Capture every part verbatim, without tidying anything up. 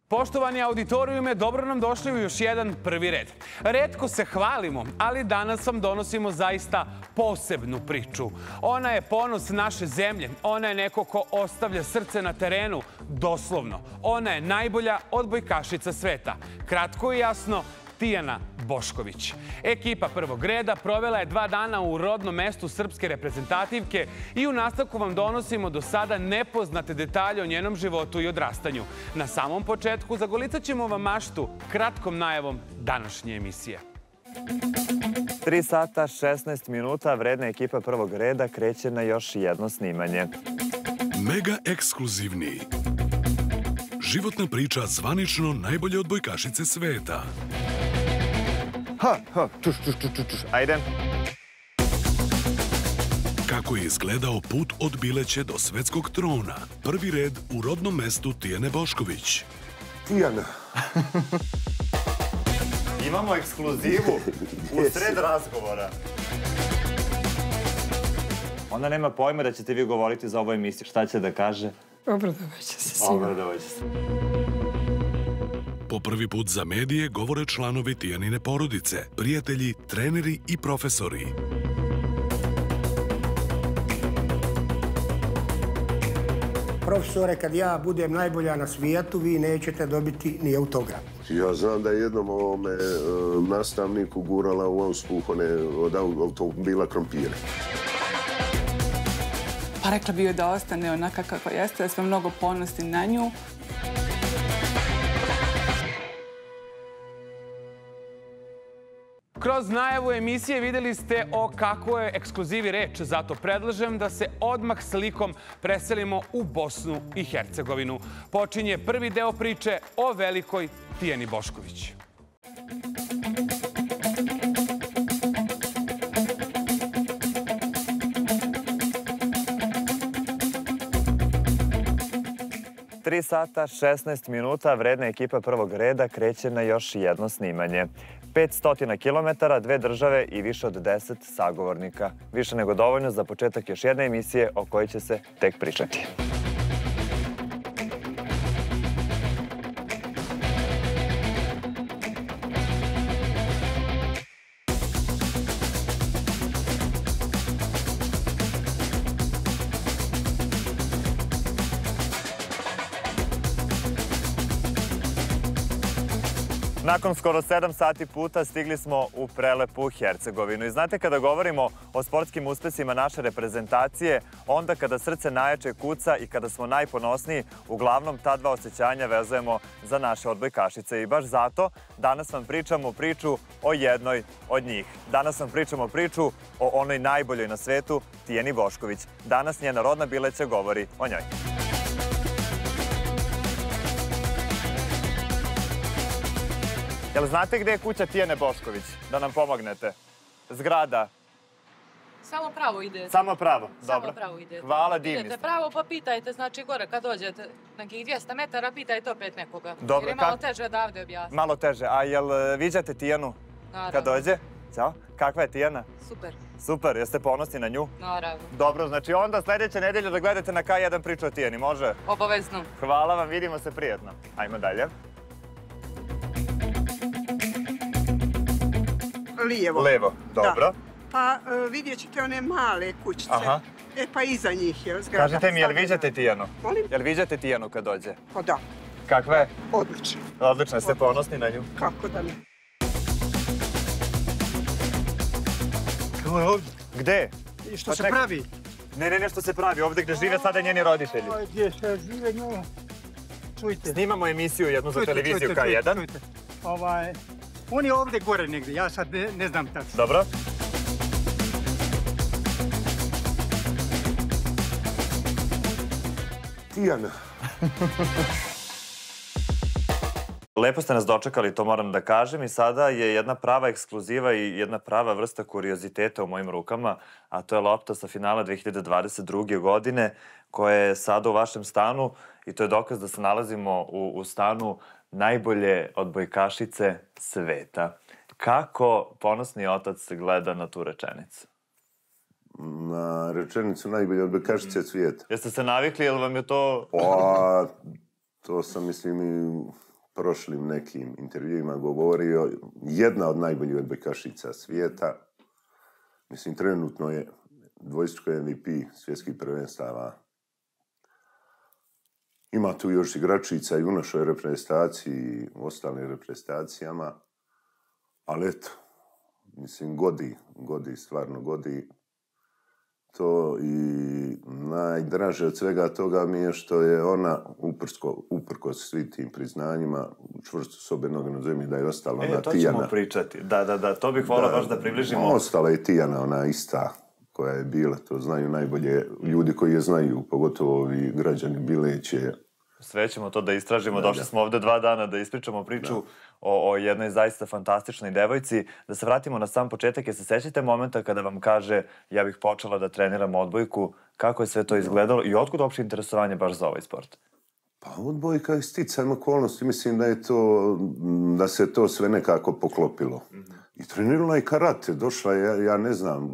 Poštovani auditorijume, dobro nam došli u još jedan prvi red. Retko se hvalimo, ali danas vam donosimo zaista posebnu priču. Ona je ponos naše zemlje. Ona je neko ko ostavlja srce na terenu, doslovno. Ona je najbolja odbojkašica sveta. Kratko i jasno, Tijana Bošković. Ekipa prvog reda provela je dva dana u rodnom mestu srpske reprezentativke i u nastavku vam donosimo do sada nepoznate detalje o njenom životu i odrastanju. Na samom početku zagolicat ćemo vam maštu kratkom najavom današnje emisije. tri sata šesnaest minuta, vredna ekipa prvog reda kreće na još jedno snimanje. Mega ekskluzivni. Životna priča zvanično najbolje odbojkašice sveta. Ha, ha, čuš, čuš, čuš, čuš, ajde. Kako je izgledao put od Bileće do svetskog trona? Prvi red u rodnom mestu Tijane Bošković. Tijana. Imamo ekskluzivu u sred razgovora. Ona nema pojma da ćete vi govoriti za ovu emisiju. Šta će da kaže? Obradovaće se sigurno. Obradovaće se. Po prvi put za medije govore članovi Tijanine porodice, prijatelji, treneri i profesori. Profesore, kad ja budem najbolja na svijetu, vi nećete dobiti ni autograf. Ja znam da je jednom ovome nastavniku gurala u auspuh od automobila krompire. Pa rekla bi joj da ostane onaka kakva jeste, da smo mnogo ponosni na nju. Kroz najavu emisije vidjeli ste o kakvoj je ekskluzivi reč, zato predlažem da se odmah slikom preselimo u Bosnu i Hercegovinu. Počinje prvi deo priče o velikoj Tijani Bošković. tri sata šesnaest minuta, vredna ekipa prvog reda kreće na još jedno snimanje. petsto kilometara, dve države i više od deset sagovornika. Više nego dovoljno za početak još jedne emisije o kojoj će se tek pričati. Nakon skoro sedam sati puta stigli smo u prelepu Hercegovinu. I znate, kada govorimo o sportskim uspesima naše reprezentacije, onda kada srce najjače kuca i kada smo najponosniji, uglavnom ta dva osjećanja vezujemo za naše odbojkašice. I baš zato danas vam pričamo priču o jednoj od njih. Danas vam pričamo priču o onoj najboljoj na svetu, Tijani Bošković. Danas njena rodna Bileća govori o njoj. Jel znate gde je kuća Tijane Bošković? Da nam pomognete. Zgrada. Samo pravo idete. Samo pravo, dobro. Samo pravo idete. Hvala, divni ste. Idete pravo pa pitajte, znači gore kad dođete nekih dvjesto metara, pitajte opet nekoga. Dobro. Jer je malo teže odavde objasniti. Malo teže. A jel viđate Tijanu kad dođe? Ćao. Kakva je Tijana? Super. Super. Jeste ponosni na nju? Naravno. Dobro, znači onda sljedeće nedelje da gledate na K jedan priču o Tijani, može? Obavezno. Hvala vam, vidimo se prijetno. Ajmo dalje. Lijevo. Levo, dobro. Pa vidjet ćete one male kućice. Aha. E pa iza njih je zgrada. Kažete mi, jel viđate Tijanu? Molim? Jel viđate Tijanu kad dođe? Pa da. Kakva je? Odlično. Odlično, jeste ponosni na nju? Kako da ne? Kako je ovdje? Gde? I što se pravi? Ne, ne, nešto se pravi. Ovdje gde žive sada njeni roditelji. Gdje se žive nju? Čujte. Snimamo emisiju jednu za televiziju K jedan. Čujte, ovaj... On je ovdje gore negdje, ja sad ne, ne znam tačno. Dobro. Tijana. Lepo ste nas dočekali, to moram da kažem. I sada je jedna prava ekskluziva i jedna prava vrsta kurioziteta u mojim rukama, a to je lopta sa finala dve hiljade dvadeset druge. godine, koja je sada u vašem stanu i to je dokaz da se nalazimo u, u stanu najbolje odbojkašice sveta. Kako ponosni otac gleda na tu rečenicu? Na rečenicu najbolje odbojkašice svijeta. Jeste se navikli, ili vam je to... Pa, to sam, mislim, i prošlim nekim intervjuima govorio, jedna od najboljih odbojkašica svijeta. Mislim, trenutno je dvostruko M V P svjetskih prvenstava. Ima tu još igračica i u našoj reprezentaciji i u ostalim reprezentacijama. Ali eto, mislim, godi, godi, stvarno godi. To i najdraže od svega toga mi je što je ona, uprsko, uprkos svim tim priznanjima, čvrsto s obe noge na zemlji, da je ostala ona E, to Tijana. ćemo pričati. Da, da, da, to bih volio baš da približimo. Ostala je Tijana, ona ista koja je bila, to znaju najbolje ljudi koji je znaju, pogotovo ovi građani Bileće. Sve ćemo to da istražimo. Došli smo ovde dva dana da ispričamo priču o, o jednoj zaista fantastičnoj devojci. Da se vratimo na sam početak. Jer se sećate momenta kada vam kaže ja bih počela da treniram odbojku, kako je sve to izgledalo i otkud uopšte interesovanje baš za ovaj sport? Pa odbojka je sticajem okolnosti. Mislim da je to, da se to sve nekako poklopilo. I trenirala je karate. Došla je, ja ne znam,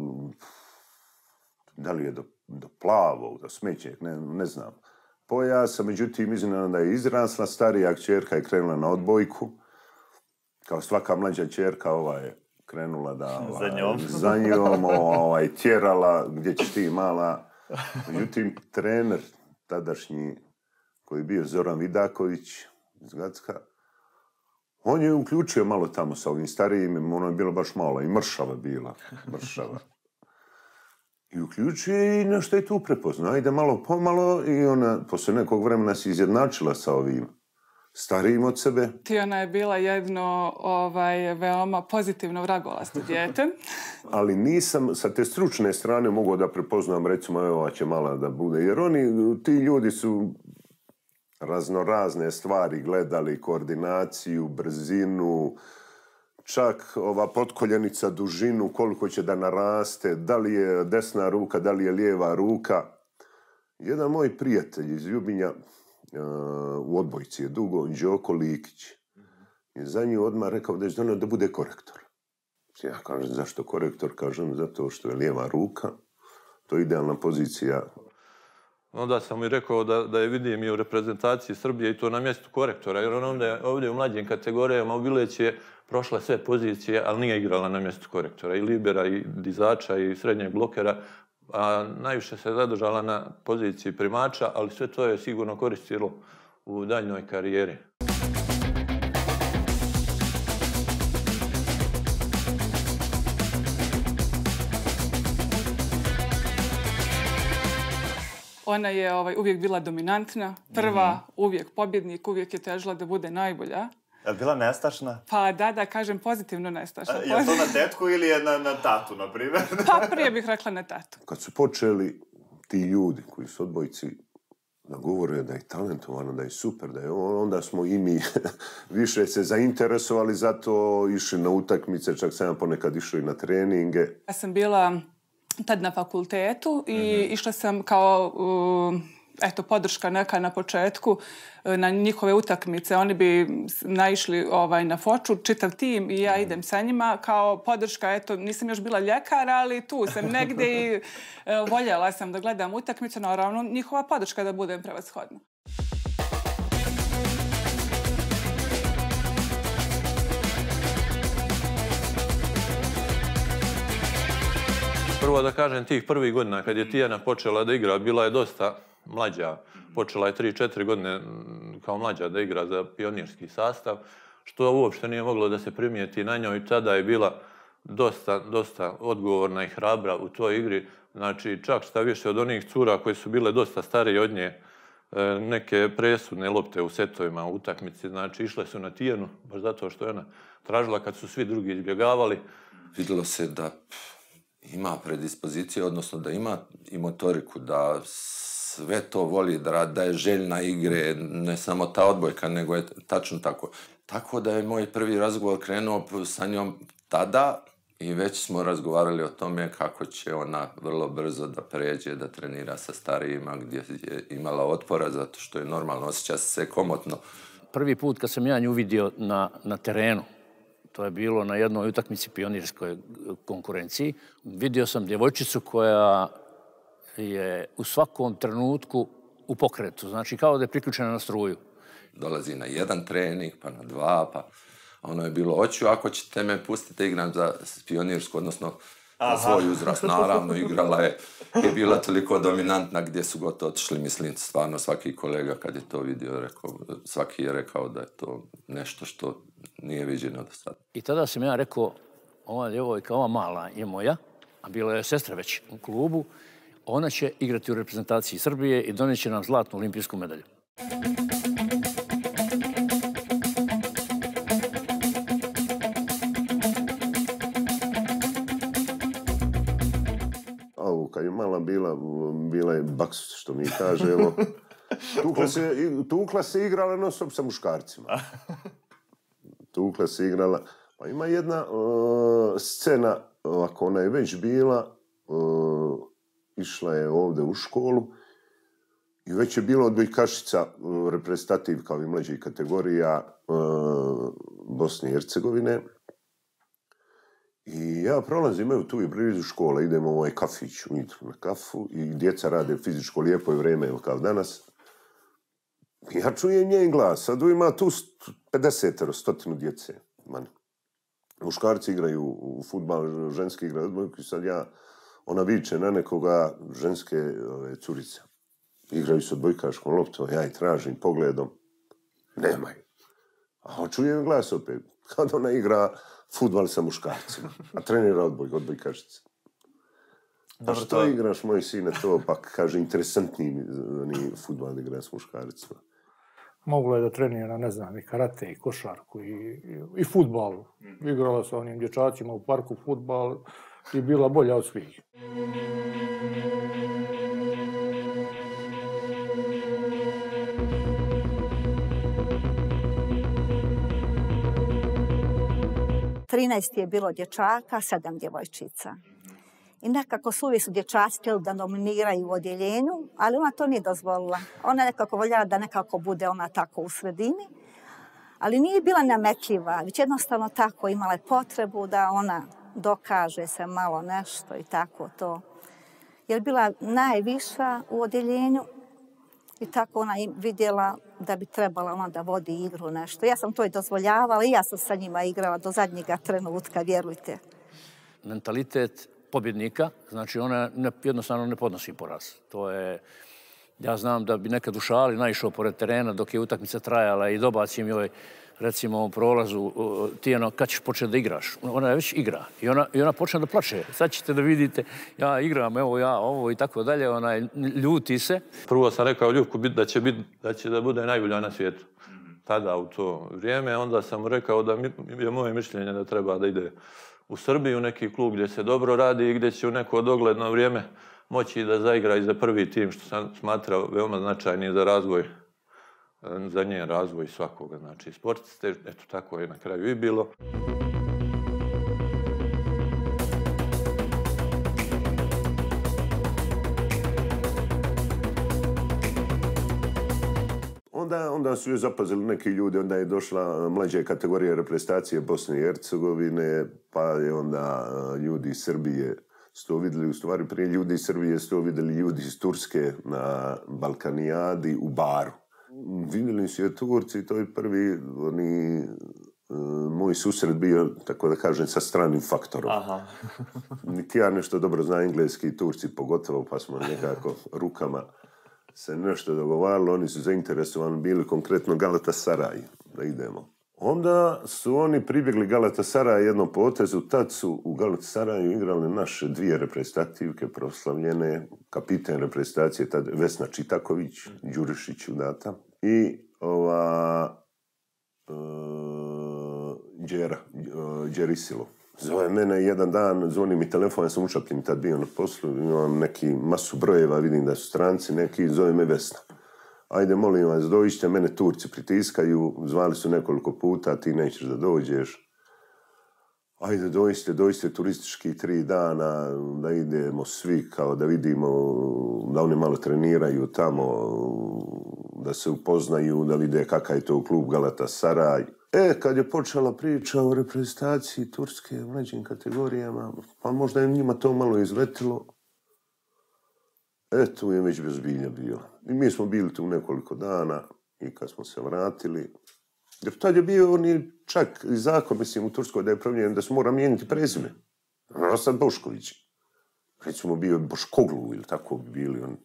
da li je do, do plavog, do smećeg, ne, ne znam. Pojasa, međutim, iznenada da je izrasla, starija kćerka je krenula na odbojku. Kao svaka mlađa kćerka, ova je krenula da... Ovaj, za njom. Za njom, ovaj, tjerala, gdje ćeš ti mala. Međutim, trener tadašnji, koji je bio Zoran Vidaković iz Gacka, on je uključio malo tamo sa ovim starijim, ono je bilo baš malo, i mršava bila, mršava. I uključuje i nešto je tu prepoznao. Ajde malo pomalo i ona posle nekog vremena se izjednačila sa ovim starijim od sebe. Tijana je bila jedno ovaj, veoma pozitivno vragolasto dijete. Ali nisam sa te stručne strane mogao da prepoznam, recimo, evo, ova će mala da bude. Jer oni, ti ljudi su raznorazne stvari gledali, koordinaciju, brzinu, čak ova potkoljenica, dužinu, koliko će da naraste, da li je desna ruka, da li je lijeva ruka. Jedan moj prijatelj iz Ljubinja, uh, u odbojci je dugo, Đoko Likić, je za nju odmah rekao da je znao da bude korektor. Ja kažem, zašto korektor? Kažem, zato što je lijeva ruka, to je idealna pozicija. Onda sam i rekao da, da je vidim i u reprezentaciji Srbije i to na mjestu korektora, jer ona ovdje, ovdje u mlađim kategorijama u Bileći je prošla sve pozicije, ali nije igrala na mjestu korektora, i libera, i dizača, i srednjeg blokera, a najviše se zadržala na poziciji primača, ali sve to je sigurno koristilo u daljnjoj karijeri. Ona je ovaj, uvijek bila dominantna, prva, mm-hmm. uvijek pobjednik, uvijek je težila da bude najbolja. Je li bila nestašna? Pa da, da kažem pozitivno nestašna. A, je li to na tetku ili je na, na tatu, na primjer? Pa prije bih rekla na tatu. Kad su počeli ti ljudi koji su odbojci da govore da je talentovano, da je super, da je onda smo i mi više se zainteresovali za to, išli na utakmice, čak sam ponekad išao i na treninge. Ja sam bila tad na fakultetu i mm-hmm. išla sam kao uh, eto, podrška neka na početku na njihove utakmice. Oni bi naišli ovaj, na Foču, čitav tim i ja mm-hmm. idem sa njima kao podrška. Eto, nisam još bila ljekar, ali tu sam negdje i uh, voljela sam da gledam utakmice. Naravno, njihova podrška da budem prevashodna. Prvo da kažem, tih prvih godina kad je Tijana počela da igra, bila je dosta mlađa. Počela je tri četiri godine kao mlađa da igra za pionirski sastav, što uopšte nije moglo da se primijeti na njoj. Tada je bila dosta, dosta odgovorna i hrabra u toj igri. Znači, čak šta više od onih cura koje su bile dosta starije od nje, neke presudne lopte u setovima, u utakmici, znači išle su na Tijanu, baš zato što je ona tražila kad su svi drugi izbjegavali. Vidjelo se da ima predispozicije, odnosno da ima i motoriku, da sve to voli, da, da je željna igre, ne samo ta odbojka, nego je tačno tako. Tako da je moj prvi razgovor krenuo sa njom tada i već smo razgovarali o tome kako će ona vrlo brzo da pređe, da trenira sa starijima gdje je imala otpora, zato što je normalno, osjeća se komotno. Prvi put kad sam ja nju vidio na, na terenu, to je bilo na jednoj utakmici pionirskoj konkurenciji, vidio sam djevojčicu koja je u svakom trenutku u pokretu, znači kao da je priključena na struju. dolazi na jedan trening, pa na dva, pa ono je bilo, hoću ako ćete me pustiti igram za pionirsku, odnosno za svoj uzrast. Naravno, igrala je, je bila toliko dominantna gdje su gotovo otišli, mislim, stvarno svaki kolega kad je to vidio, rekao, svaki je rekao da je to nešto što nije viđeno do sada. I tada sam ja rekao, ova djevojka, ova mala je moja, a bila je sestra već u klubu, ona će igrati u reprezentaciji Srbije i donijet će nam zlatnu olimpijsku medalju. Ovo, kad je mala bila, bila je baks, što mi kažemo. Tukla se, tukla se igrala non stop sa muškarcima. Tukla se igrala. Pa ima jedna uh, scena, ako ona je već bila, uh, išla je ovdje u školu i već je bilo odbojkašica uh, reprezentativ kao i mlađih kategorija uh, Bosne i Hercegovine. I ja prolazim, evo tu je blizu škola, idemo u ovaj kafić ujutro na kafu i djeca rade fizičko, lijepo je vrijeme, evo kao danas. Ja čujem njen glas, sad ima tu pedeset, stotinu djece. Man. Muškarci igraju u fudbal, ženski igraju odbojku i sad ja, ona viče na nekoga, ženske ove, curice. Igraju s odbojkaškom loptom, ja ih tražim pogledom. Nema ih. A čujem glas opet, kad ona igra fudbal sa muškarcima, a trenira odboj, odbojkašice. Pa što to... igraš, moj sine, to pa kaže interesantniji ni fudbal da igra s muškarcima. Moglo je da trenira, ne znam, i karate, i košarku, i, i, i fudbal. Igrala sa onim dječacima u parku fudbal i bila bolja od svih. trinaest je bilo dječaka, sedam djevojčica. I nekako su uvijek su dječaci htjeli da nominiraju u odjeljenju, ali ona to nije dozvolila. Ona nekako voljela da nekako bude ona tako u sredini, ali nije bila nametljiva, već jednostavno tako imala je potrebu da ona dokaže se malo nešto i tako to. Jer bila najviša u odjeljenju i tako ona vidjela da bi trebala ona da vodi igru nešto. Ja sam to i dozvoljavala i ja sam sa njima igrala do zadnjega trenutka, vjerujte. Mentalitet pobjednika, znači ona ne, jednostavno ne podnosi poraz. To je, ja znam da bi nekad u šali naišao pored terena dok je utakmica trajala i dobacim joj, recimo u prolazu, Tijano, kad ćeš početi da igraš? Ona je već igra i ona, i ona počne da plače. Sad ćete da vidite, ja igram, evo ja, ovo i tako dalje, ona ljuti se. Prvo sam rekao Ljubku da će, bit, da će da bude najbolja na svijetu. Tada u to vrijeme, onda sam rekao da je moje mišljenje da treba da ide u Srbiju, neki klub gdje se dobro radi i gdje će u neko dogledno vrijeme moći da zaigra i za prvi tim, što sam smatrao veoma značajnije za razvoj, za njen razvoj svakoga, znači sportiste. Eto, tako je na kraju i bilo. Onda, onda su je zapazili neki ljudi, onda je došla mlađa kategorija reprezentacije Bosne i Hercegovine, pa je onda ljudi iz Srbije su to vidjeli, u stvari prije ljudi iz Srbije su to vidjeli ljudi iz Turske na Balkanijadi u Baru. Vidjeli su je Turci, to je prvi oni, moj susret bio, tako da kažem, sa stranim faktorom. Aha. Niti ja nešto dobro zna engleski, Turci pogotovo, pa smo nekako rukama se nešto dogovaralo, oni su zainteresovani bili konkretno Galatasaray, da idemo. Onda su oni pribjegli Galatasaray jednom potezu, tad su u Galatasarayu igrali naše dvije reprezentativke proslavljene, kapiten reprezentacije, tad Vesna Čitaković, Đurišić udata, i ova uh, Đera, uh, Đerisilo. Zove mene jedan dan, zvoni mi telefon, ja sam u Čapljini tad bio na poslu, imam neki masu brojeva, vidim da su stranci neki, zove me Vesna. Ajde, molim vas, dođite, mene Turci pritiskaju, zvali su nekoliko puta, ti nećeš da dođeš. Ajde, dođite, dođite turistički tri dana, da idemo svi, kao da vidimo, da oni malo treniraju tamo, da se upoznaju, da vide kakav je to klub Galatasaray. E, kad je počela priča o reprezentaciji Turske u mlađim kategorijama, pa možda je njima to malo izletilo. E, tu je već bez bilja bila. I mi smo bili tu nekoliko dana. I kad smo se vratili, jer tad je bio oni čak i zakon, mislim, u Turskoj da je promijenjen da se mora mijeniti prezime. Ono sad Bošković. Recimo bio je Boškoglu ili tako bi bili oni.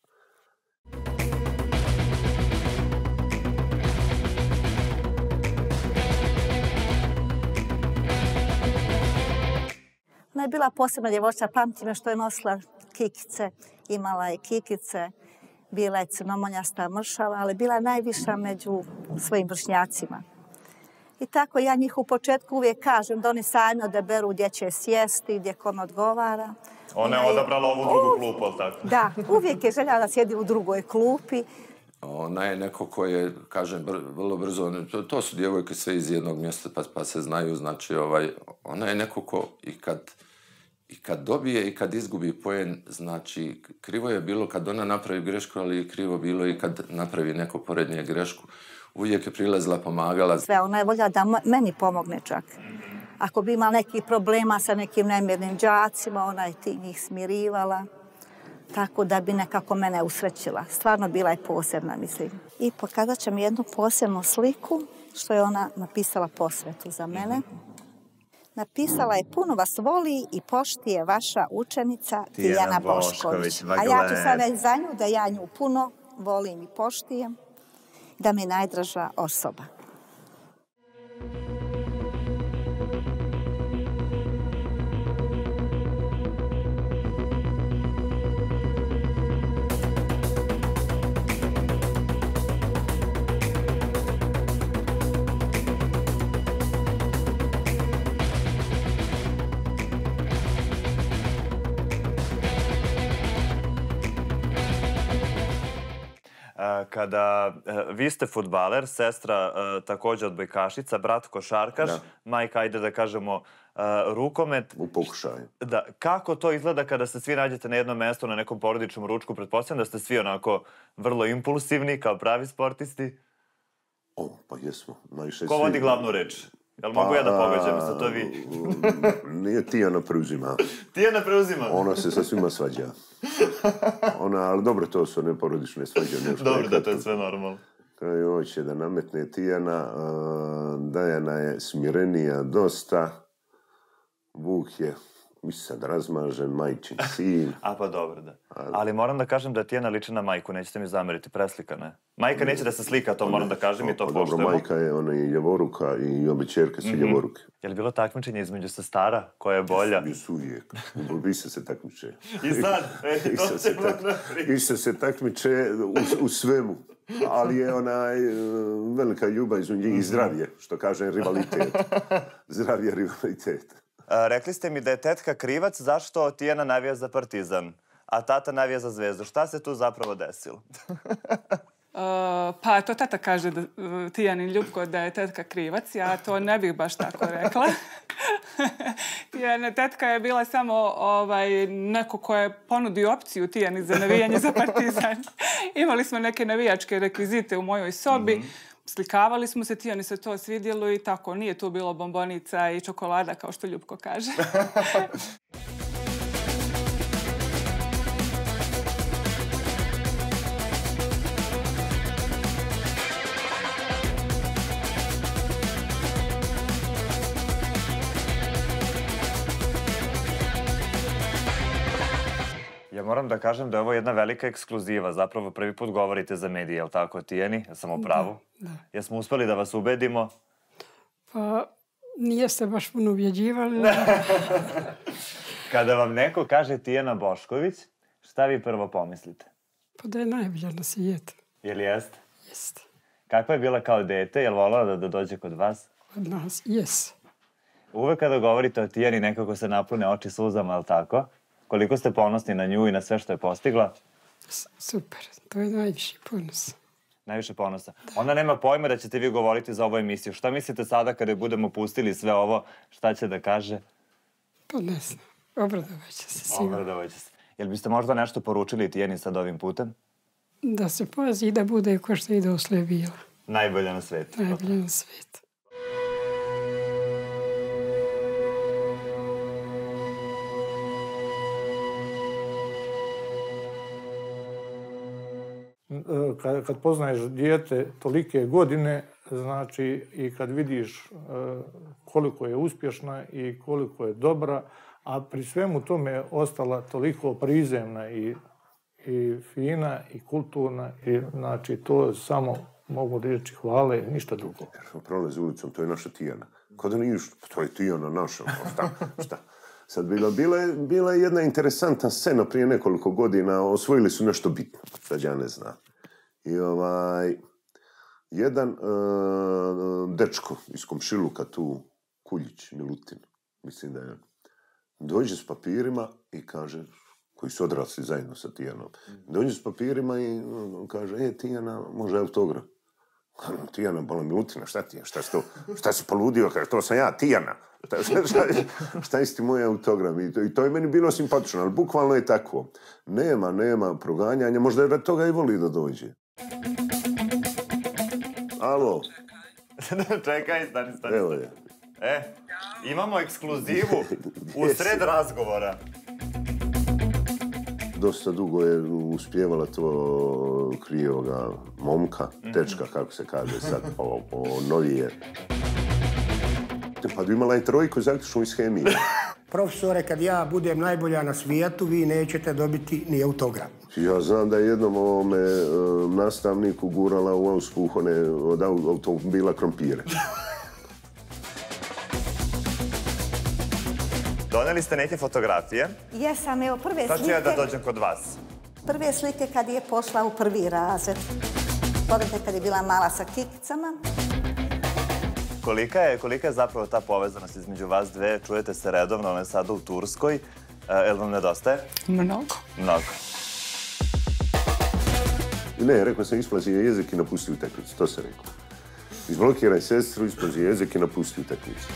Ona je bila posebna djevojčica, pamtim što je nosila kikice, imala je kikice, bila je crnomonjasta mršava, ali bila je najviša među svojim vršnjacima. I tako ja njih u početku uvijek kažem da oni sami odaberu gdje će sjesti, gdje kom odgovara. Ona je odabrala ovu drugu klupu, ali tako? Da, uvijek je željela da sjedi u drugoj klupi. Ona je neko ko je, kažem, vrlo brzo, to su djevojke sve iz jednog mjesta pa se znaju, znači ona je neko ko i kad I kad dobije i kad izgubi poen, znači, krivo je bilo kad ona napravi grešku, ali je krivo bilo i kad napravi neko pored nje grešku. Uvijek je prilazila, pomagala. Sve, ona je voljela da meni pomogne čak. Ako bi imala nekih problema sa nekim nemirnim đacima, ona je ti njih smirivala. Tako da bi nekako mene usrećila. Stvarno bila je posebna, mislim. I pokazat će mi jednu posebnu sliku, što je ona napisala posvetu za mene. Napisala je: puno vas voli i poštuje vaša učenica Tijana Bošković. A ja ću sad reći za nju da ja nju puno volim i poštijem, da mi je najdraža osoba. Kada vi ste fudbaler, sestra također odbojkašica, brat košarkaš, majka, ajde da kažemo, rukomet. U pokušaju. Da, kako to izgleda kada se svi nađete na jednom mjestu, na nekom porodičnom ručku? Pretpostavljam da ste svi onako vrlo impulsivni, kao pravi sportisti. O, pa jesmo. Ko vodi glavnu reč? Jel mogu ja da pogađam, ste to vi? Nije, Tijana preuzima. Tijana preuzima? Ona se sa svima svađa. Ona, ali dobro, to su one porodične svađe. Dobro, da, to je sve normalno. Kaj hoće da nametne Tijana, Dajana je smirenija dosta, Vuk je, mislim sad, razmažen, majčin sin. A pa dobro, da. Ali moram da kažem da Tijana liči na majku, nećete mi zameriti, preslika, ne? Majka neće da se slika, to moram da kažem i to poštujemo. Dobro, majka je, ona je ljevoruka i obje čerke su ljevoruke. Je li bilo takmičenje između sestara, koja je bolja? Jesu uvijek. Vi se se takmiče. I sad, to ćemo napraviti. Vi se se takmiče u svemu. Ali je onaj velika ljubav između njih i zdravije, što kaže rivalitet. Zdravije rivalitet. Rekli ste mi da je tetka krivac zašto Tijana navija za Partizan, a tata navija za Zvezdu. Šta se tu zapravo desilo? Pa to tata kaže Tijanin Ljubko da je tetka krivac. Ja to ne bih baš tako rekla. Tijana tetka je bila samo neko ko je ponudio opciju Tijani za navijanje za Partizan. Imali smo neke navijačke rekvizite u mojoj sobi. Slikavali smo se, Tijani se to svidjelo i tako. Nije tu bilo bombonica i čokolada, kao što Ljubko kaže. Ja moram da kažem da je ovo jedna velika ekskluziva. Zapravo prvi put govorite za medije, je li tako, Tijani? Ja sam u pravu. Da. Jesmo uspeli da vas ubedimo? Pa, nijeste baš puno ubjeđivali. Kada vam neko kaže Tijana Bošković, šta vi prvo pomislite? Pa da je najbolja na svijetu. Je li jeste? Jeste. Kakva je bila kao dete? Je li volala da dođe kod vas? Kod nas, jes. Uvek kada govorite o Tijani, nekako se napune oči suzama, je li tako? Koliko ste ponosni na nju i na sve što je postigla? Super, to je najviši ponos. Najviše ponosa. Ona nema pojma da ćete vi govoriti za ovu emisiju. Šta mislite sada kada budemo pustili sve ovo, šta će da kaže? Pa ne znam, obradovaće se sigurno. Obradovaće se. Jel biste možda nešto poručili Tijani sad ovim putem? Da se pazi i da bude ko što i dosle bila. Najbolja na svijetu. Najbolja na svijetu. kad, kad poznaješ dijete tolike godine, znači i kad vidiš koliko je uspješna i koliko je dobra, a pri svemu tome je ostala toliko prizemna i, i fina i kulturna, i znači to samo mogu reći hvale, ništa drugo. Prolazi ulicom, to je naša Tijana. Kada niš, to je Tijana naša, šta, šta. Sad bila, bila, je, bila je jedna interesantna scena prije nekoliko godina, osvojili su nešto bitno, sad ja ne znam. I ovaj, jedan uh, dečko iz komšiluka tu, Kuljić, Milutin, mislim da je, dođe s papirima i kaže, koji su odrasli zajedno sa Tijanom, dođe s papirima i kaže, e, Tijana, može autograf. Tijana, bola Milutina, šta ti je, šta si to, šta si poludio, kaže, to sam ja, Tijana. Šta, šta, šta isti moj autogram? I to, I to je meni bilo simpatično, ali bukvalno je tako. Nema, nema proganjanja, možda je rad toga i voli da dođe. Alo? Čekaj, stani, stani. Evo je. E, imamo ekskluzivu u sred razgovora. Dosta dugo je uspjevala to krijevoga momka, dečka, kako se kaže sad, o, o novije. Pa da imala je trojku zaključnu iz hemije. Profesore, kad ja budem najbolja na svijetu, vi nećete dobiti ni autogram. Ja znam da je jednom ovome e, nastavniku gurala u auspuh one od automobila krompire. Doneli ste neke fotografije. Jesam, evo prve slike... Sad ću ja da dođem kod vas. Prve slike kad je pošla u prvi razred. Pogledajte kad je bila mala sa kikicama. Kolika je, kolika je zapravo ta povezanost između vas dve? Čujete se redovno, ona je sada u Turskoj. E, jel vam nedostaje? Mnogo. Mnogo. Ne, rekao sam, isplazi je jezik i napusti utakmicu, to se rekao. Izblokiraj sestru, isplazi jezik i napusti utakmicu.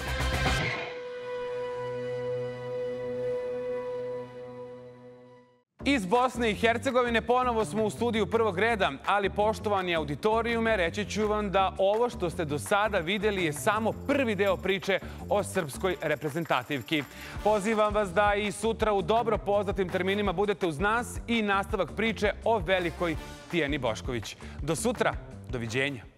Iz Bosne i Hercegovine ponovo smo u studiju Prvog reda, ali poštovani auditorijume, reći ću vam da ovo što ste do sada vidjeli je samo prvi deo priče o srpskoj reprezentativki. Pozivam vas da i sutra u dobro poznatim terminima budete uz nas i nastavak priče o velikoj Tijani Bošković. Do sutra, doviđenja.